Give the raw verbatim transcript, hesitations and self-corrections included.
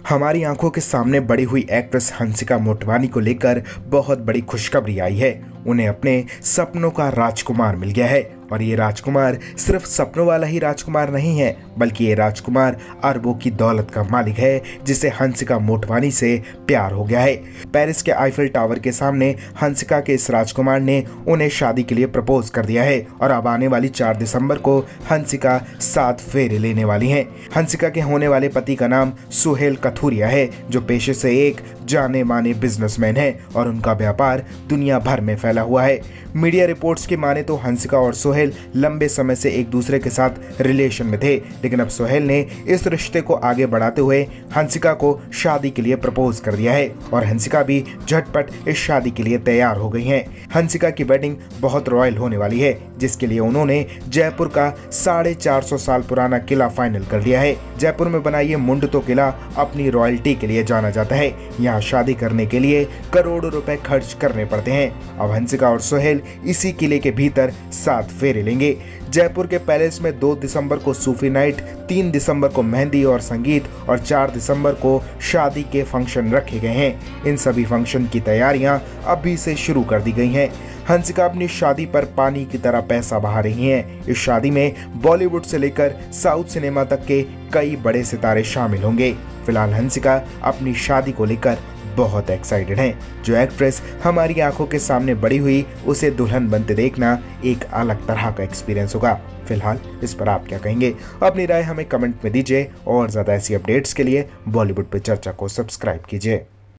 हमारी आंखों के सामने बड़ी हुई एक्ट्रेस हंसिका मोटवानी को लेकर बहुत बड़ी खुशखबरी आई है। उन्हें अपने सपनों का राजकुमार मिल गया है और ये राजकुमार सिर्फ सपनों वाला ही राजकुमार नहीं है, बल्कि ये राजकुमार अरबों की दौलत का मालिक है, जिसे हंसिका मोटवानी से प्यार हो गया है। पेरिस के आईफिल टावर के सामने हंसिका के इस राजकुमार ने उन्हें शादी के लिए प्रपोज कर दिया है और अब आने वाली चार दिसंबर को हंसिका सात फेरे लेने वाली हैं। हंसिका के होने वाले पति का नाम सुहेल कथुरिया है, जो पेशे से एक जाने माने बिजनेसमैन है और उनका व्यापार दुनिया भर में फैला हुआ है। मीडिया रिपोर्ट्स की माने तो हंसिका और सुहेल लंबे समय से एक दूसरे के साथ रिलेशन में थे, लेकिन अब सुहेल ने इस रिश्ते को आगे बढ़ाते हुए हंसिका को शादी के लिए प्रपोज कर दिया है और हंसिका भी झटपट इस शादी के लिए तैयार हो गई हैं। हंसिका की वेडिंग बहुत रॉयल होने वाली है, जिसके लिए उन्होंने जयपुर का साढ़े चार सौ साल पुराना किला फाइनल कर लिया है। जयपुर में बना ये मुंडतो किला अपनी रॉयल्टी के लिए जाना जाता है। यहाँ शादी करने के लिए करोड़ों रुपए खर्च करने पड़ते हैं। अब हंसिका और सुहेल इसी किले के भीतर सात फेरे लेंगे। जयपुर के पैलेस में दो दिसंबर को सूफी नाइट, तीन दिसंबर को मेहंदी और संगीत और चार दिसंबर को शादी के फंक्शन रखे गए हैं। इन सभी फंक्शन की तैयारियां अभी से शुरू कर दी गई हैं। हंसिका अपनी शादी पर पानी की तरह पैसा बहा रही हैं। इस शादी में बॉलीवुड से लेकर साउथ सिनेमा तक के कई बड़े सितारे शामिल होंगे। फिलहाल हंसिका अपनी शादी को लेकर बहुत एक्साइटेड हैं। जो एक्ट्रेस हमारी आंखों के सामने बड़ी हुई, उसे दुल्हन बनते देखना एक अलग तरह का एक्सपीरियंस होगा। फिलहाल इस पर आप क्या कहेंगे? अपनी राय हमें कमेंट में दीजिए और ज्यादा ऐसी अपडेट्स के लिए बॉलीवुड पे चर्चा को सब्सक्राइब कीजिए।